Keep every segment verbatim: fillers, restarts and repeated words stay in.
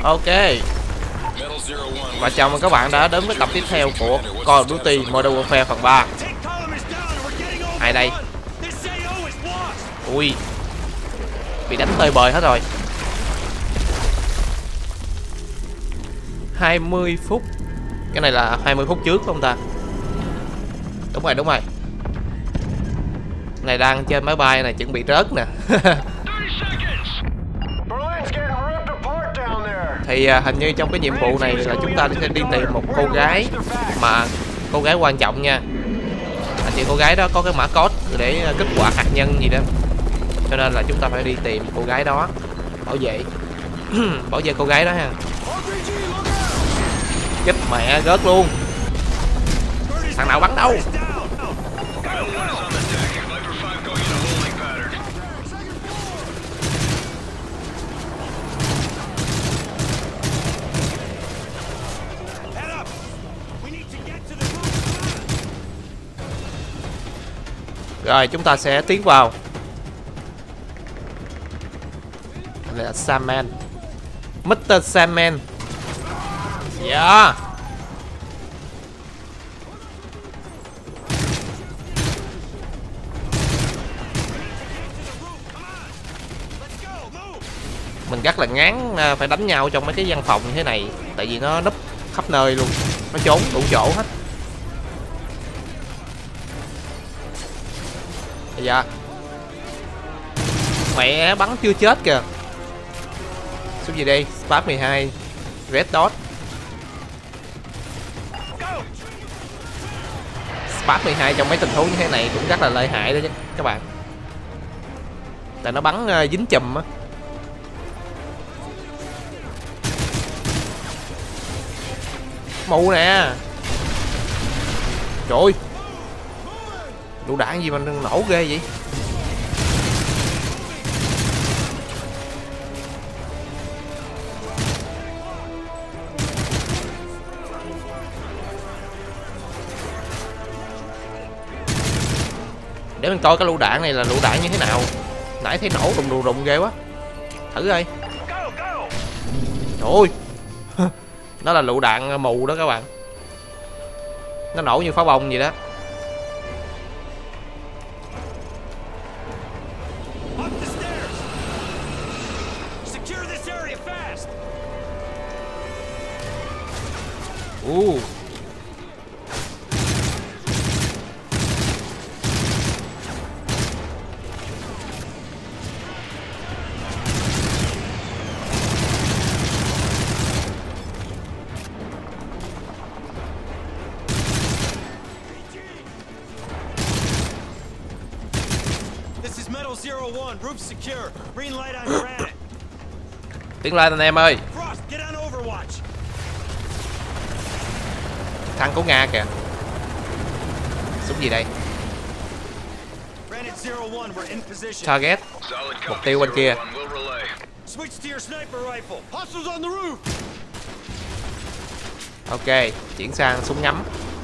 Ok. Và chào mừng các bạn đã đến với tập tiếp theo của Call of Duty Modern Warfare phần ba. Ai đây? Ui, bị đánh tơi bời hết rồi. hai mươi phút. Cái này là hai mươi phút trước không ta? Đúng rồi, đúng rồi. Này đang trên máy bay này, chuẩn bị rớt nè. Thì à, hình như trong cái nhiệm vụ này là chúng ta sẽ đi tìm một cô gái, mà cô gái quan trọng nha. Anh chị cô gái đó có cái mã code để kích hoạt hạt nhân gì đó, cho nên là chúng ta phải đi tìm cô gái đó, bảo vệ bảo vệ cô gái đó ha. Chết mẹ, rớt luôn. Thằng nào bắn đâu? Rồi chúng ta sẽ tiến vào. Đây là Sandman, mít tơ Sandman. Yeah. Mình rất là ngán phải đánh nhau trong mấy cái văn phòng như thế này, tại vì nó núp khắp nơi luôn, nó trốn đủ chỗ hết. Bây giờ mẹ bắn chưa chết kìa. Số gì đây? Spark mười hai, Red Dot. Spark mười hai trong mấy tình huống như thế này cũng rất là lợi hại đó chứ các bạn. Tại nó bắn uh, dính chùm á. Mù nè. Trời ơi, lựu đạn gì mà nổ ghê vậy? Để mình coi cái lựu đạn này là lựu đạn như thế nào. Nãy thấy nổ đùng đùng đùng ghê quá. Thử coi. Trời ơi, nó là lựu đạn mù đó các bạn. Nó nổ như pháo bông vậy đó. Uh. This is Metal Zero One, roof secure. Green light on Granite. Tiến lên anh em ơi. Frost, get on Overwatch. Thằng của Nga kìa. Súng gì đây? Target. Mục tiêu bên kia. Ok, chuyển sang súng ngắm.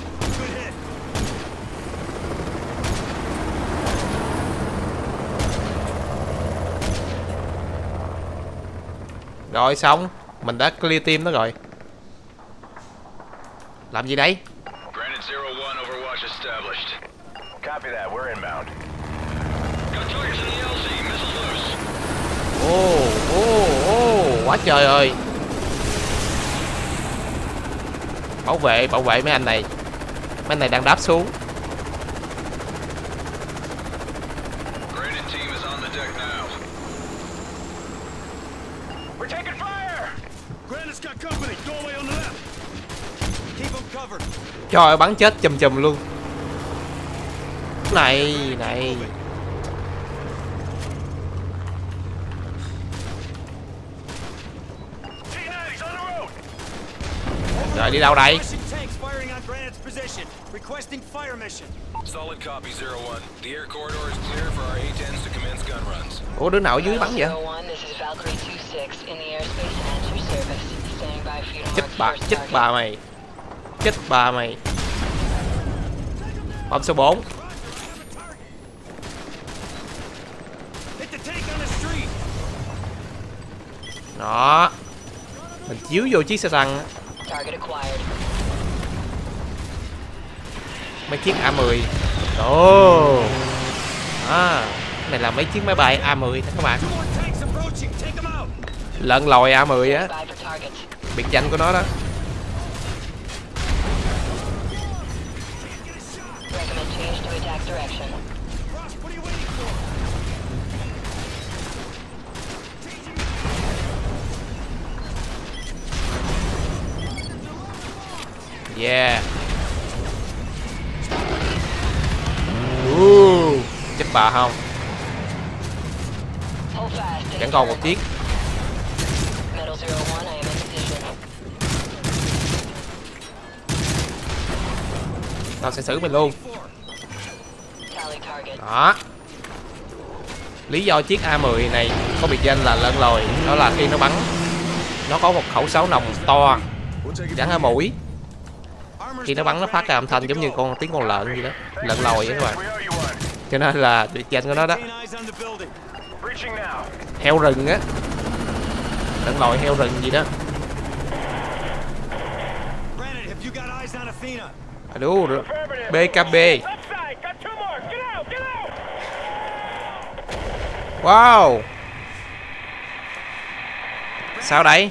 Rồi xong, mình đã clear team đó rồi. Làm gì đây? Ô, ô, ô, quá trời ơi. Bảo vệ, bảo vệ mấy anh này. Mấy anh này đang đáp xuống. Trời ơi, bắn chết chùm chùm luôn. Này, này. Rồi đi đâu đây? Ủa đứa nào ở dưới bắn vậy? Chết bà, chết bà mày. Chết bà mày. Bom số bốn. Đó. Mình chiếu vô chiếc xe tăng á. Mấy chiếc A mười. Ồ. À, này là mấy chiếc máy bay A mười các bạn. Lợn lòi A mười á, biệt danh của nó đó. Yeah. Uh, chết bà không? Vẫn còn một chiếc. Tao sẽ xử mình luôn. Đó. Lý do chiếc A mười này có biệt danh là lợn lòi đó là khi nó bắn, nó có một khẩu sáo nòng to gắn ở mũi. Khi nó bắn nó phát ra âm thanh giống như con tiếng con lợn gì đó, lợn lòi vậy các bạn. Cho nên là biệt danh của nó đó. Heo rừng á, lợn lòi heo rừng gì đó. À, đúng rồi. bê ca bê. Wow. Sao đây?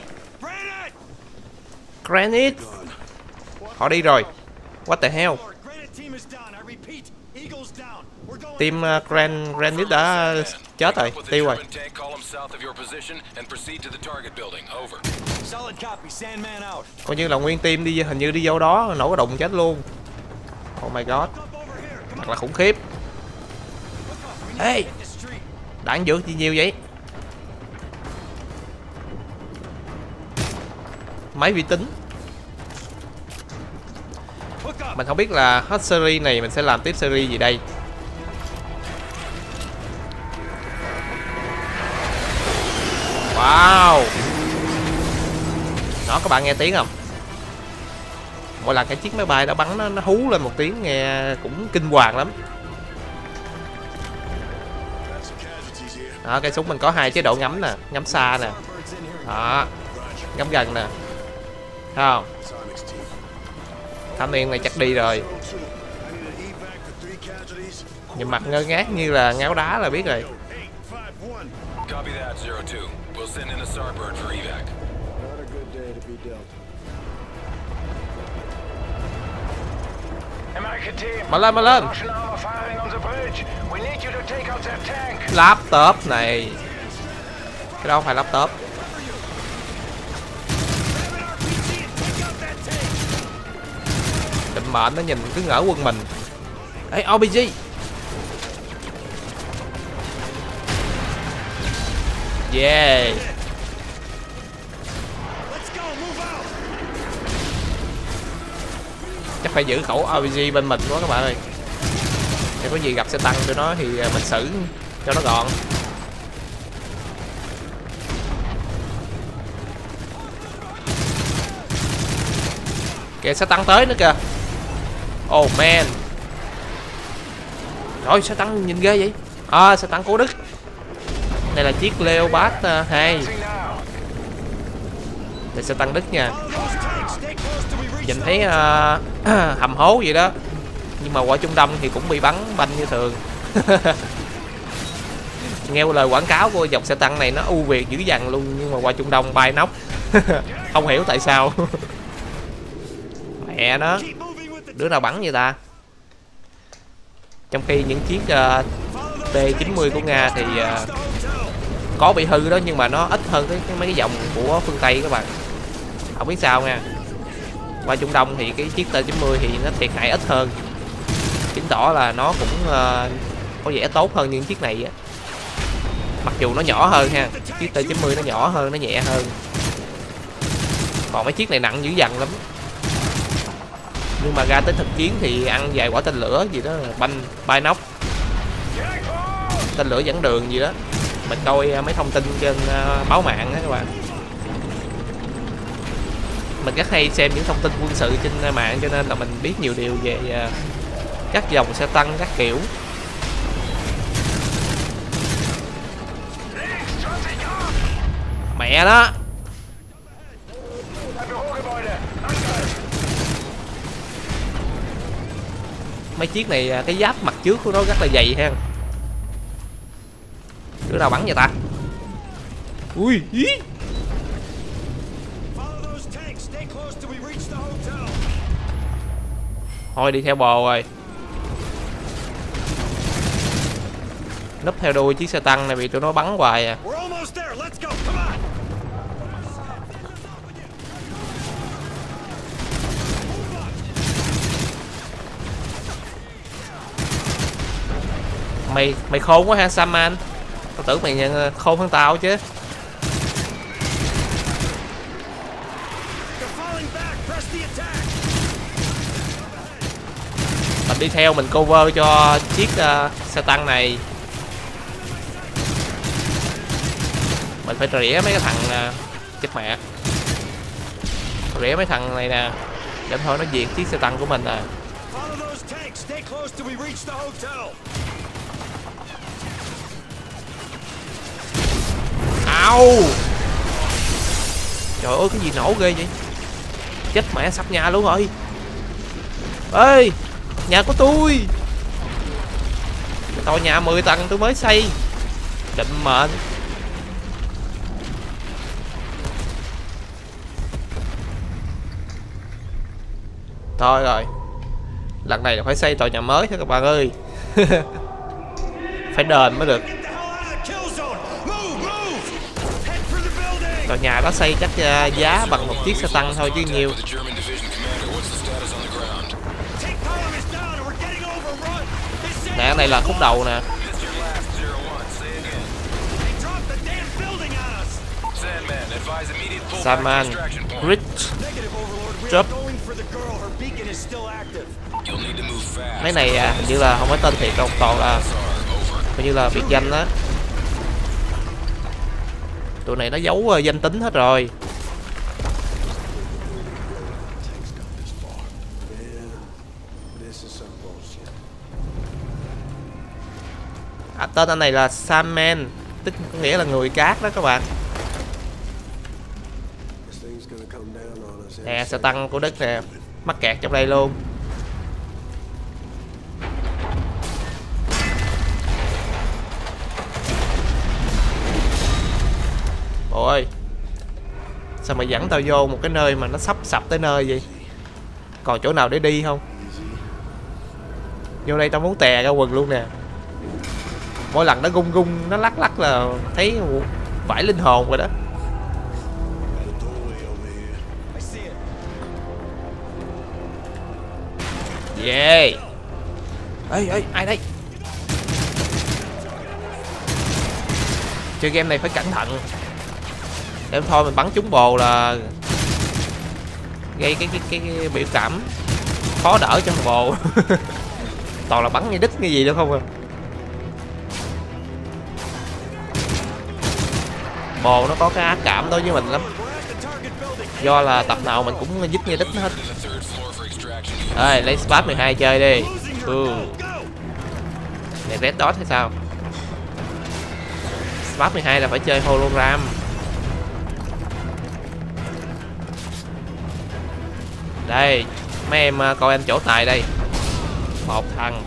Granite. Họ đi rồi. What the hell? Team uh, Gran Granite đã chết rồi, tiêu rồi. Coi như là nguyên team đi, hình như đi vô đó nổ cái đụng chết luôn. Oh my god. Thật là khủng khiếp. Ê, đạn dược gì nhiều vậy? Máy vi tính. Mình không biết là hết series này mình sẽ làm tiếp series gì đây. Wow. Đó, các bạn nghe tiếng không? Mỗi lần cái chiếc máy bay đã bắn nó, nó hú lên một tiếng nghe cũng kinh hoàng lắm. Đó, cái súng mình có hai chế độ ngắm nè, ngắm xa nè. Đó, ngắm gần nè. Thấy không? Thanh niên này chắc đi rồi. Nhìn mặt ngơ ngác như là ngáo đá là biết rồi. Mà lên, mà lên. Laptop này. Cái đó không phải laptop. Định mệnh nó nhìn cứ ngỡ quân mình. Ê, rờ pê giê. Yeah. Chắc phải giữ khẩu rờ pê giê bên mình quá các bạn ơi. Nếu có gì gặp xe tăng tụi nó thì mình xử cho nó gọn. Kìa, xe tăng tới nữa kìa. Oh man. Rồi, xe tăng nhìn ghê vậy. À, xe tăng của Đức. Đây là chiếc Leopard hai. Đây xe tăng Đức nha. Nhìn thấy uh, hầm hố vậy đó. Nhưng mà qua Trung Đông thì cũng bị bắn banh như thường. Nghe lời quảng cáo của dòng xe tăng này nó ưu việt dữ dằn luôn. Nhưng mà qua Trung Đông bay nóc. Không hiểu tại sao. Mẹ nó. Đứa nào bắn vậy ta? Trong khi những chiếc uh, T chín mươi của Nga thì uh, có bị hư đó, nhưng mà nó ít hơn cái, cái mấy cái dòng của phương Tây các bạn. Không biết sao nha. Qua Trung Đông thì cái chiếc T chín mươi thì nó thiệt hại ít hơn, chứng tỏ là nó cũng uh, có vẻ tốt hơn những chiếc này á. Mặc dù nó nhỏ hơn ha, chiếc T chín mươi nó nhỏ hơn, nó nhẹ hơn. Còn mấy chiếc này nặng dữ dằn lắm. Nhưng mà ra tới thực chiến thì ăn vài quả tên lửa gì đó, banh bay nóc, tên lửa dẫn đường gì đó. Mình coi mấy thông tin trên uh, báo mạng á các bạn. Mình rất hay xem những thông tin quân sự trên mạng, cho nên là mình biết nhiều điều về uh, các dòng xe tăng các kiểu. Mẹ đó. Mấy chiếc này cái giáp mặt trước của nó rất là dày ha. Đứa nào bắn vậy ta? Ui ý. Thôi đi theo bò rồi. Núp theo đuôi chiếc xe tăng này bị tụi nó bắn hoài à. Mày mày khôn quá ha Samman. Tao tưởng mày nhận khôn hơn tao chứ. Mình đi theo mình cover cho chiếc uh, xe tăng này. Mình phải rỉa mấy cái thằng uh, chết mẹ. Rỉa mấy thằng này nè. Để thôi nó diệt chiếc xe tăng của mình à. Au. Trời ơi cái gì nổ ghê vậy. Chết mẹ sắp nhà luôn rồi. Ê nhà của tôi. Tòa nhà mười tầng tôi mới xây. Định mệnh. Thôi rồi. Lần này là phải xây tòa nhà mới thôi các bạn ơi. Phải đền mới được. Tòa nhà đó xây chắc uh, giá bằng một chiếc xe tăng thôi chứ nhiều. Nè cái này là khúc đầu nè. Samman Grid Drop. Mấy này à, hình như là không có tên thiệt đâu, toàn là coi như là biệt danh đó. Tụi này nó giấu uh, danh tính hết rồi. À, tên anh này là Samman, tức nghĩa là người cát đó các bạn. Nè xe tăng của Đức nè, mắc kẹt trong đây luôn. Ôi sao mà dẫn tao vô một cái nơi mà nó sắp sập tới nơi vậy? Còn chỗ nào để đi không? Vô đây tao muốn tè ra quần luôn nè. Mỗi lần nó gung gung nó lắc lắc là thấy vãi linh hồn rồi đó. Yeah. Ê ê ai đây? Chơi game này phải cẩn thận. Để thôi mình bắn trúng bồ là gây cái cái cái, cái biểu cảm khó đỡ cho bồ. Toàn là bắn như đít như gì đâu không à. Bồ nó có cái ác cảm đối với mình lắm. Do là tập nào mình cũng dứt như đít hết. Ê lấy Spark mười hai chơi đi. Ừ. Này Red Dot hay sao? Spark mười hai là phải chơi hologram. Đây mấy em coi anh chỗ tài đây. Một thằng,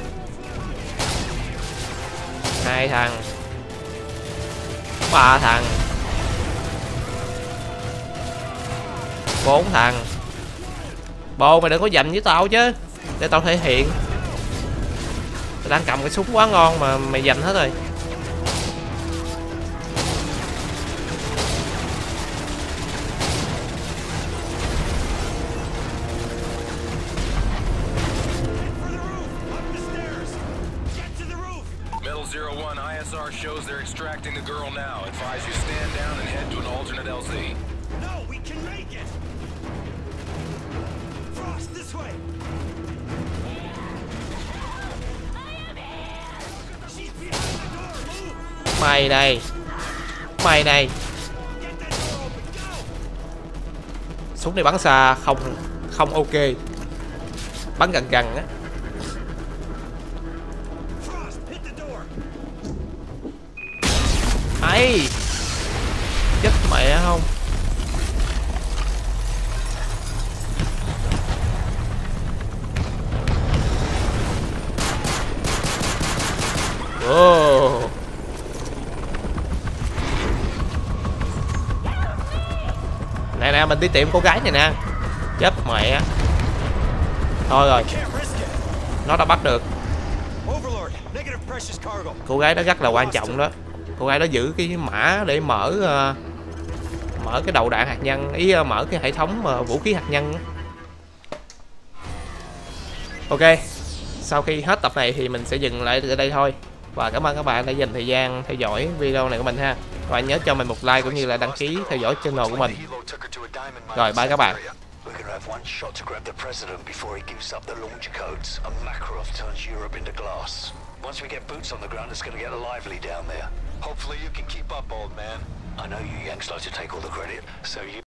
hai thằng, ba thằng, bốn thằng. Bồ mày đừng có giành với tao chứ, để tao thể hiện. Tao đang cầm cái súng quá ngon mà mày giành hết rồi. Shows they're extracting the girl now. Advise you stand down and head to an alternate L Z. No, we can make it. Frost, this way. She's behind the door. Move. Mày này, mày này. Súng này bắn xa không không ok. Bắn gần gần á. Ấy chết mẹ không. nha, mình đi tìm cô gái này nè. Chết mẹ. Thôi rồi, nó đã bắt được. Cô gái đó rất là quan trọng đó. Cô gái đó giữ cái mã để mở uh, mở cái đầu đạn hạt nhân, ý uh, mở cái hệ thống uh, vũ khí hạt nhân. Ok, sau khi hết tập này thì mình sẽ dừng lại ở đây thôi. Và cảm ơn các bạn đã dành thời gian theo dõi video này của mình ha. Các bạn nhớ cho mình một like cũng như là đăng ký theo dõi channel của mình. Rồi, bye các bạn. We're gonna have one shot to grab the president before he gives up the launch codes and Makarov turns Europe into glass. Once we get boots on the ground, it's gonna get lively down there. Hopefully you can keep up, old man. I know you Yanks like to take all the credit, so you